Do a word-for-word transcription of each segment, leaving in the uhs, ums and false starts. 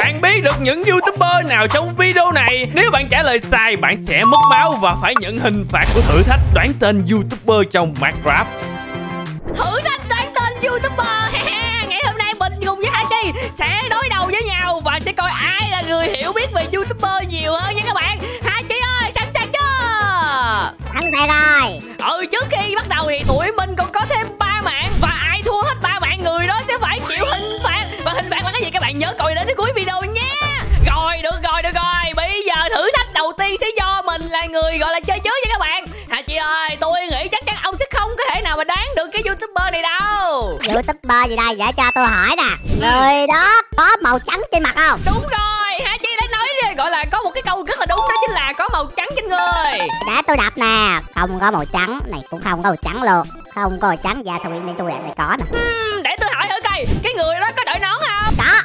bạn biết được những YouTuber nào trong video này? Nếu bạn trả lời sai, bạn sẽ mất máu và phải nhận hình phạt của thử thách đoán tên YouTuber trong Minecraft. Thử thách đoán tên YouTuber. Ngày hôm nay mình cùng với Hachi sẽ đối đầu với nhau và sẽ coi ai là người hiểu biết về YouTuber nhiều hơn nha các bạn. Hachi ơi, sẵn sàng chưa? Sẵn sàng rồi. Ừ, trước khi bắt đầu thì tụi mình còn có thêm ba mạng và ai thua hết ba mạng người đó sẽ phải chịu hình phạt. Và hình phạt là cái gì các bạn nhớ coi đến cuối video nha. Rồi, được rồi, được rồi. Bây giờ thử thách đầu tiên sẽ do mình là người gọi là chơi trước nha các bạn. Hachi ơi, tôi nghĩ chắc chắn ông sẽ không có thể nào mà đoán được cái YouTuber này đâu. YouTuber gì đây? Để cho tôi hỏi nè. Người đó có màu trắng trên mặt không? Đúng rồi, Hachi đã nói gọi là có một cái câu rất là đúng, đó chính là có màu trắng trên người. Để tôi đọc nè. Không có màu trắng, này cũng không có màu trắng luôn. Không có màu trắng, da sao bên tôi này có nè. uhm, Để tôi hỏi thử coi, cái người đó có đội nón không? Có.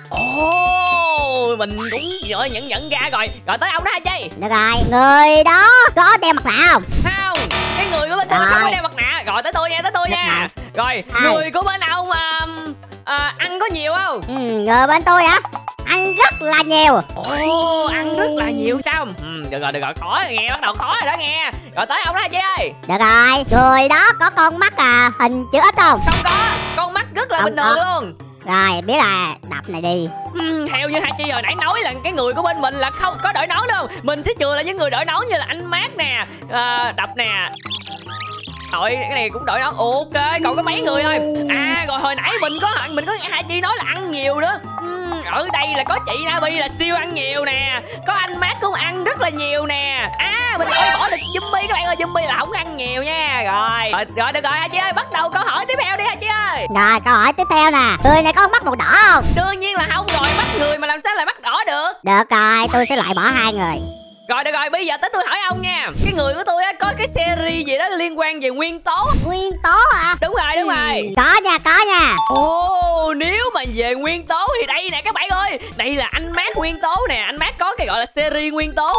Ồ, oh, mình cũng rồi nhận nhận ra rồi. Rồi tới ông đó Hachi. Được rồi, người đó có đeo mặt nạ không? Không, cái người của bên tôi không có đeo mặt nạ. Rồi tới tôi nha, tới tôi nha. Rồi, người của bên ông à, à, ăn có nhiều không? Ừ, người bên tôi hả? Ăn rất là nhiều. Ồ, oh, ăn rất là nhiều sao? Ừ, được rồi, được rồi, khó rồi nghe, bắt đầu khó rồi đó nghe. Rồi tới ông đó Hachi ơi. Được rồi, người đó có con mắt à hình chữ X không? Không có, con mắt rất là không bình thường luôn. Rồi, biết là đập này đi. uhm, Theo như Hachi hồi nãy nói là cái người của bên mình là không có đội nón đâu. Mình sẽ chừa là những người đội nón như là anh Mát nè, à, Đập nè. Rồi, cái này cũng đội nón. Ok, còn có mấy người thôi. À, rồi hồi nãy mình có mình có nghe Hachi nói là ăn nhiều nữa. uhm, Ở đây là có chị Nabi là siêu ăn nhiều nè. Có anh Mát cũng ăn rất là nhiều nè. À, mình loại bỏ được Zombie các bạn ơi. Zombie là không ăn nhiều nha. Rồi, rồi, rồi được rồi Hachi ơi, bắt đầu câu hỏi tiếp theo đi Hachi ơi. Rồi, câu hỏi tiếp theo nè. Người này có mắt màu đỏ không? Đương nhiên là không rồi, bắt người mà làm sao lại mắt đỏ được. Được rồi, tôi sẽ loại bỏ hai người. Rồi được rồi, bây giờ tới tôi hỏi ông nha. Cái người của tôi á có cái series gì đó liên quan về nguyên tố. Nguyên tố hả? Đúng rồi, đúng rồi. Có nha, có nha. Ồ, nếu mà về nguyên tố thì đây nè các bạn ơi. Đây là anh Mát nguyên tố nè. Anh Mát có cái gọi là series nguyên tố.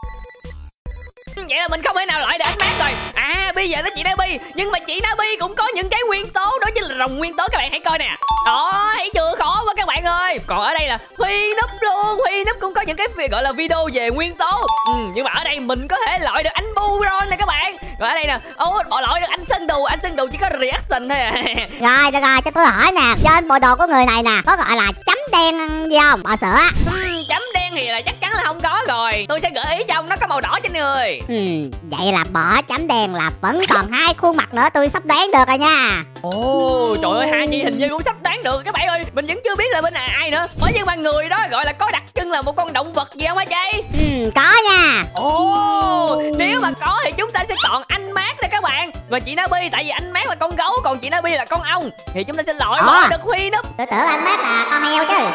Vậy là mình không thể nào loại được anh Mát rồi. À, bây giờ tới chị Nabi. Nhưng mà chị Nabi cũng có những cái nguyên tố, đó chính là rồng nguyên tố. Các bạn hãy coi nè. Đó, thấy chưa, khó quá các bạn ơi. Còn ở đây là Huy Núp luôn. Huy Núp cũng có những cái gọi là video về nguyên tố. ừ, Nhưng mà ở đây mình có thể loại được anh Buron nè các bạn. Rồi ở đây nè, ô, bỏ loại được anh Sơn Đù. Anh Sơn Đù chỉ có reaction thôi à. Rồi, được rồi, cho tôi hỏi nè. Trên bộ đồ của người này nè, có gọi là chấm đen gì không? Bò sữa. ừ, Chấm đen thì là chắc chắn là không có rồi. Tôi sẽ gợi ý cho ông, nó có màu đỏ trên người. Ừ, vậy là bỏ chấm đen là vẫn còn hai khuôn mặt nữa, tôi sắp đoán được rồi nha. Ồ, trời ơi, Hachi hình như cũng sắp đoán được các bạn ơi. Mình vẫn chưa biết là bên này ai nữa. Bởi nhưng mà người đó gọi là có đặc trưng là một con động vật gì không hả Chi? Ừ, có nha. Ồ, nếu mà có thì chúng ta sẽ chọn anh Mát nè các bạn. Và chị Nabi, tại vì anh Mát là con gấu, còn chị Nabi là con ong, thì chúng ta sẽ loại bỏ được Huy Núp. Tôi tưởng anh Mát là con heo chứ.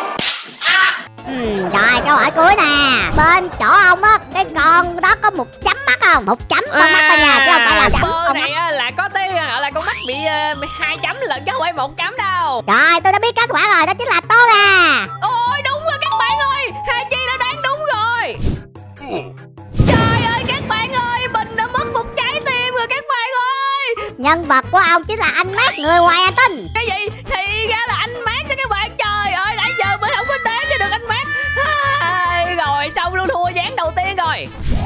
Ừ, rồi câu hỏi cuối nè. Bên chỗ ông á, cái con đó có một chấm mắt không? Một chấm con à, mắt thôi nha, chứ không phải là chấm. Bơ này á, là có tới gọi là con mắt bị uh, hai chấm lận chứ không phải một chấm đâu. Rồi, tôi đã biết kết quả rồi, đó chính là tôi à. Ôi đúng rồi các bạn ơi, Hachi đã đoán đúng rồi. Trời ơi các bạn ơi, mình đã mất một trái tim rồi các bạn ơi. Nhân vật của ông chính là anh Mát, người ngoài hành tinh. Cái gì? Thì ra là anh Mát cho các bạn. Trời ơi, nãy giờ mình không có đoán cho được anh Mát. À, rồi xong luôn, thua ván đầu tiên rồi.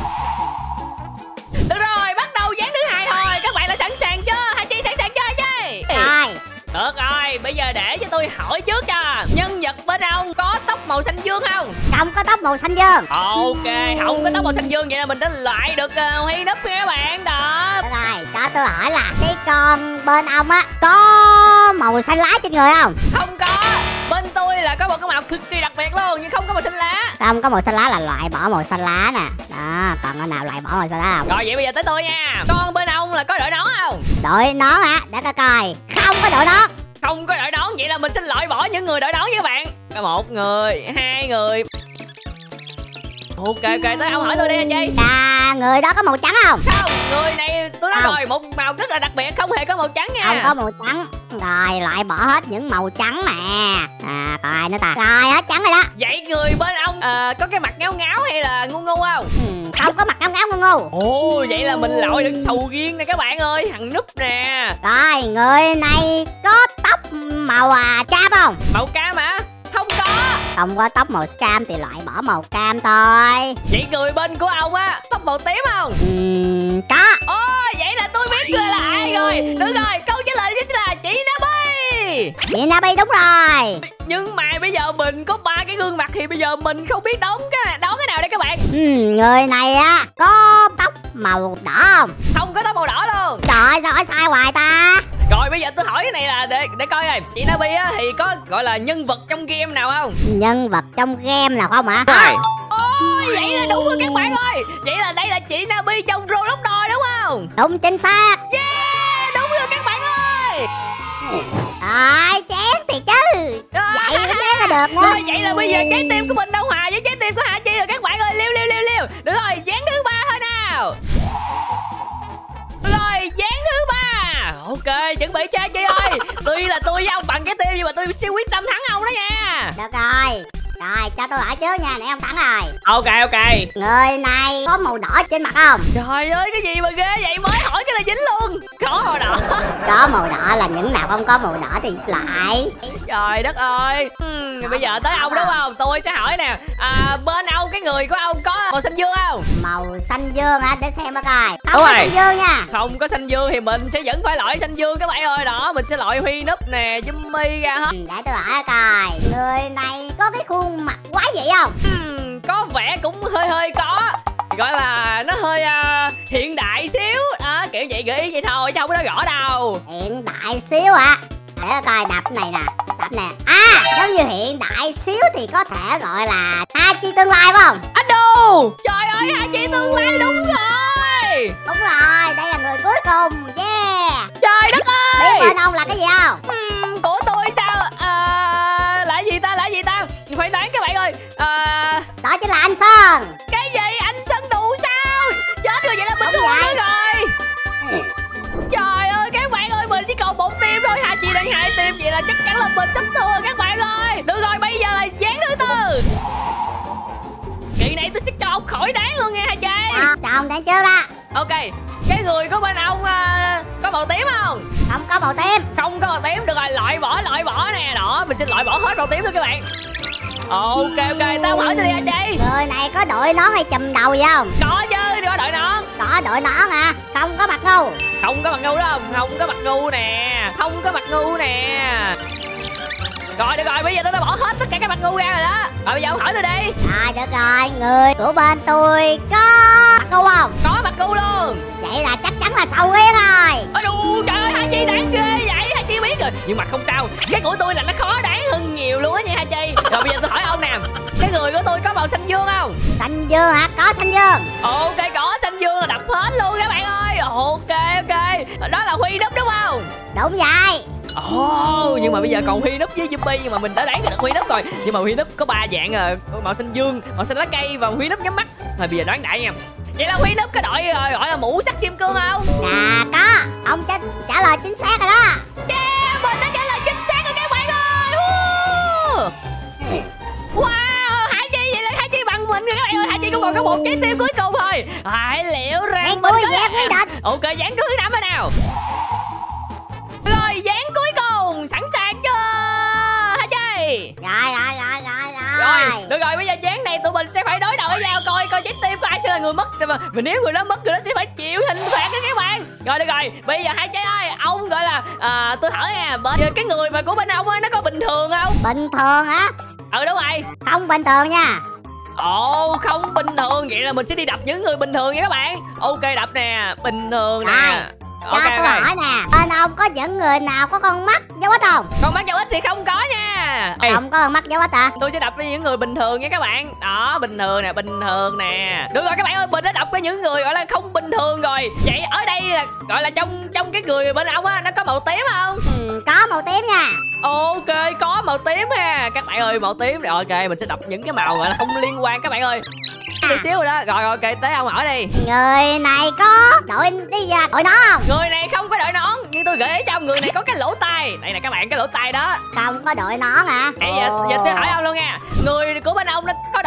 Được rồi, bắt đầu ván thứ hai thôi. Các bạn đã sẵn sàng chưa? Hachi sẵn sàng chưa Hachi? Rồi. Được rồi, bây giờ để cho tôi hỏi trước cho. Nhân vật bên ông có tóc màu xanh dương không? Không có tóc màu xanh dương. Ok, không có tóc màu xanh dương, vậy là mình đã loại được uh, Huy Núp nha các bạn. Đó. Được rồi, cho tôi hỏi là cái con bên ông á có màu xanh lá trên người không? Không có. Bên tôi là có một cái màu cực kỳ đặc biệt luôn, nhưng không có màu xanh lá. Không có màu xanh lá là loại bỏ màu xanh lá nè. Đó, còn con nào loại bỏ màu xanh lá không? Rồi vậy bây giờ tới tôi nha. Con bên ông là có đội nón không? Đội nón hả? Để coi coi. Không có đội nón. Không có đội nón, vậy là mình sẽ loại bỏ những người đội nón với các bạn. Một người, hai người. Ok, ok, tới ông hỏi tôi đi anh Chi. À, người đó có màu trắng không? Không, người này tôi nói không. rồi, một màu rất là đặc biệt, không hề có màu trắng nha. Không có màu trắng. Rồi, loại bỏ hết những màu trắng nè. À, còn ai nữa ta? Rồi, hết trắng rồi đó. Vậy người bên ông à, có cái mặt ngáo ngáo hay là ngu ngu không? Ừ, không có mặt ngáo ngáo ngu ngu. Ồ, vậy là mình loại được sầu riêng nè các bạn ơi, thằng Núp nè. Rồi, người này có tóc màu à, cam không? Màu cam hả? Không có. Không có tóc màu cam thì loại bỏ màu cam thôi. Vậy người bên của ông á tóc màu tím không? Ừm, có. Ồ, vậy là tôi biết người là ai rồi. Đúng rồi, câu trả lời chính là chị Nabi. Chị Nabi đúng rồi. Nhưng mà bây giờ mình có ba cái gương mặt thì bây giờ mình không biết đón cái đón cái nào đây các bạn. Ừm, người này á có tóc màu đỏ không? Không có tóc màu đỏ luôn. Trời, sao hỏi sai hoài ta? Rồi bây giờ tôi hỏi cái này là để để coi rồi. Chị Nabi á thì có gọi là nhân vật trong game nào không? Nhân vật trong game nào không hả? Rồi. Ôi, vậy là đúng rồi các bạn ơi. Vậy là đây là chị Nabi trong Roblox rồi đúng không? Đúng chính xác. Yeah, đúng rồi các bạn ơi. Rồi, chén thì chứ. Vậy mới chén là được nữa. Rồi, vậy là bây giờ trái tim của mình đâu hòa với trái tim của Hà Chi rồi các bạn ơi. Liêu liêu liêu liêu. Được rồi, dán thứ ba thôi nào. Rồi, dán thứ ba. Ok, chuẩn bị chơi chị ơi. Tuy là tôi với ông bằng cái tim nhưng mà tôi siêu quyết tâm thắng ông đó nha. Được rồi. Rồi, cho tôi hỏi trước nha, nãy ông thắng rồi. Ok, ok. Người này có màu đỏ trên mặt không? Trời ơi, cái gì mà ghê vậy, mới hỏi cái là dính luôn. Có màu đỏ. Có màu đỏ là những nào không có màu đỏ thì lại. Trời đất ơi. uhm, Bây giờ tới ông đúng không? Tôi sẽ hỏi nè, à, bên ông, cái người của ông có màu xanh dương không? Màu xanh dương hả? Để xem coi. Không Đúng có rồi. xanh dương nha. Không có xanh dương thì mình sẽ vẫn phải loại xanh dương các bạn ơi. Đó, mình sẽ loại Huy Núp nè, Jimmy ra hết. Ừ, để tôi hỏi coi. Người này có cái khuôn mặt quái dị không? uhm, Có vẻ cũng hơi hơi có. Gọi là nó hơi uh, hiện đại xíu đó, kiểu vậy gợi ý vậy thôi chứ không có nói rõ đâu. Hiện đại xíu hả? Để tôi coi đập này nè. Đập nè. À, giống như hiện đại xíu thì có thể gọi là Hà Chi tương lai phải không? Anh đù. Trời ơi, Hà Chi tương lai đúng rồi. Đúng rồi, đây là người cuối cùng. Yeah. Trời đất ơi. Biết bên ông là cái gì không? uhm, Của tôi sao? À, là gì ta, là gì ta? Phải đoán các bạn ơi. À, Đó chính là anh Sơn. cái gì? Anh Sơn đủ sao? Chết rồi, vậy là bình Đúng thường vậy. rồi. Trời ơi các bạn ơi, mình chỉ còn một tim thôi. Hà Chi đang hai tim, vậy là chắc chắn là mình sắp thua các bạn ơi. Được rồi, bây giờ là dán thứ tư. Kỳ này tôi sẽ cho ông khỏi đoán luôn nha Hà Chi. À, cho ông đoán trước đó. Ok, cái người của bên ông uh, có màu tím không? Không có màu tím. Không có màu tím, được rồi, loại bỏ, loại bỏ nè. Đó, mình sẽ loại bỏ hết màu tím thôi các bạn. Ok, ok, tao hỏi tôi đi Hà Chi. Người này có đội nón hay chùm đầu gì không? Có chứ, có đội nón. Có đội nón hả? Không có mặt ngu. Không có mặt ngu đó không? Không có mặt ngu nè. Không có mặt ngu nè. Rồi, được rồi, bây giờ tôi đã bỏ hết tất cả các mặt ngu ra rồi đó. Rồi bây giờ ông hỏi tôi đi. Rồi được rồi, người của bên tôi có mặt ngu không? Có mặt ngu luôn. Vậy là chắc chắn là sầu riêng rồi. Ôi đù, trời ơi, Hà Chi đáng ghê vậy. Hà Chi biết rồi. Nhưng mà không sao, cái của tôi là nó khó đoán hơn nhiều luôn á nha Hà Chi. Rồi bây giờ tôi hỏi ông nè, cái người của tôi có màu xanh dương không? Xanh dương hả? Có xanh dương. Ok, có xanh dương là đập hết luôn các bạn ơi. Ok, ok, đó là Huy Núp đúng không? Đúng vậy. Ồ, oh, nhưng mà bây giờ còn Huy Núp với Jimmy, nhưng mà mình đã đoán được Huy Núp rồi. Nhưng mà Huy Núp có ba dạng à, màu xanh dương, màu xanh lá cây và Huy Núp nhắm mắt. Thôi bây giờ đoán đại nha. Vậy là Huy Núp có đội uh, gọi là mũ sắt kim cương không? Dạ có. Ông chính trả lời chính xác rồi đó. Yeah, mình đã trả lời chính xác rồi các bạn ơi. Woo. Wow, Hà Chi, vậy là Hà Chi bằng mình rồi các bạn ơi. Hà Chi cũng còn có một trái tim cuối cùng thôi. Hãy liệu rằng Dán mình cuối có dán quyết định. Ok, dán cuối năm rồi nào. Rồi, dán cuối cùng, sẵn sàng chưa Hà Chi? Rồi rồi rồi rồi rồi. Rồi, được rồi, bây giờ dán này tụi mình sẽ phải đối đầu với nhau, coi coi trái tim của ai sẽ là người mất. Mà, mà nếu người đó mất, người đó sẽ phải chịu hình phạt đó các bạn. Rồi được rồi, bây giờ Hà Chi ơi, ông gọi là à, tôi hỏi nha, bên cái người mà của bên ông á, nó có bình thường không? Bình thường hả? Ừ đúng rồi. Không bình thường nha. Ồ, không bình thường, vậy là mình sẽ đi đập những người bình thường nha các bạn. Ok, đập nè, bình thường nè. Rồi, cho Ok, tôi ok. hỏi nè, bên ông có những người nào có con mắt dấu ích không? Con mắt dấu ích thì không có nha. Ê, Không có con mắt dấu ích hả? tôi sẽ đập với những người bình thường nha các bạn. Đó, bình thường nè, bình thường nè. Được rồi các bạn ơi, mình đã đập với những người gọi là không bình thường rồi. Vậy ở đây là gọi là trong trong cái người bên ông á, nó có màu tím không? Ừ, có màu tím nha. Ok, có màu tím ha. Các bạn ơi, màu tím. Rồi ok, mình sẽ đập những cái màu gọi là không liên quan các bạn ơi. Tí xíu rồi đó. Rồi ok, tới ông hỏi đi. Người này có đội đi ra đội nó không? Người này không có đội nón, nhưng tôi gợi ý cho ông, người này có cái lỗ tai. Đây nè các bạn, cái lỗ tai đó. Không có đội nón hả? Ê, giờ, giờ tôi hỏi ông luôn nha. Người của bên ông nó có đội nón không?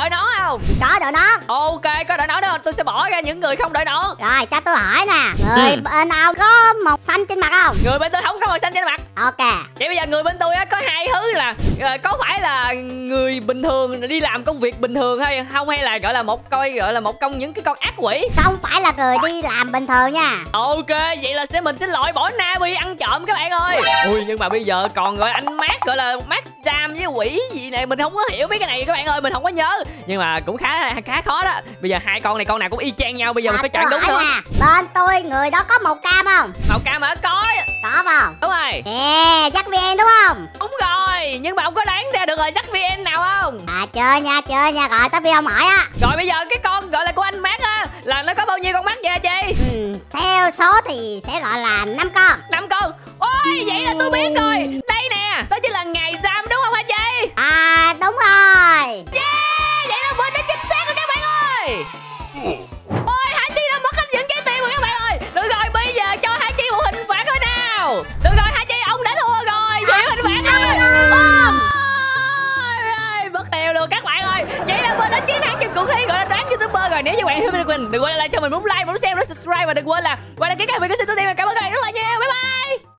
không? Có đội nón. Ok, có đội nón đó, tôi sẽ bỏ ra những người không đội nón. Rồi cho tôi hỏi nè, người Ừ. bên ông có màu xanh trên mặt không? Người bên tôi không có màu xanh trên mặt. Ok. Vậy bây giờ người bên tôi á có hai thứ là ờ, có phải là người bình thường đi làm công việc bình thường hay không, hay là gọi là một coi gọi là một trong những cái con ác quỷ? Không phải là người đi làm bình thường nha. Ok, vậy là sẽ mình sẽ loại bỏ Navi ăn trộm các bạn ơi. Ui, nhưng mà bây giờ còn gọi anh Mát, gọi là Mát Sam với quỷ gì này, mình không có hiểu mấy cái này các bạn ơi, mình không có nhớ. Nhưng mà cũng khá khá khó đó. Bây giờ hai con này con nào cũng y chang nhau, bây giờ mình phải chọn đúng thôi. thôi. Bên tôi người đó có màu cam không? Màu cam hả? Có. Có không? Đúng rồi. Nè, dắt vê en đúng không? Đúng rồi, nhưng mà ông có đoán ra được rồi dắt vê en nào không? À chơi nha, chơi nha, gọi tới video hỏi á. Rồi bây giờ cái con gọi là của anh Mát á là nó có bao nhiêu con mắt vậy hả chị? Ừ, theo số thì sẽ gọi là năm con. Năm con. Ôi, vậy là tôi biết rồi. Đây nè, đó chính là ngày giam đúng không hả chị? À đúng rồi. Yeah, vậy là mình đã chính xác rồi các bạn ơi. Ôi, Hải Chi đã mất hết những trái tim rồi các bạn ơi. Được rồi, bây giờ cho Hải Chi một hình phạt thôi nào. Được rồi, Hải Chi ông đã thua rồi. Vậy hình phạt thôi. Ôi, mất tiêu luôn các bạn ơi. Vậy là mình đã chiến thắng trong cuộc thi gọi là đoán YouTuber rồi. Nếu như các bạn yêu mình đừng quên like cho mình muốn like, muốn xem, muốn subscribe và đừng quên là qua đăng ký kênh mình có xin tôi tìm. Cảm ơn các bạn rất là nhiều. Bye bye.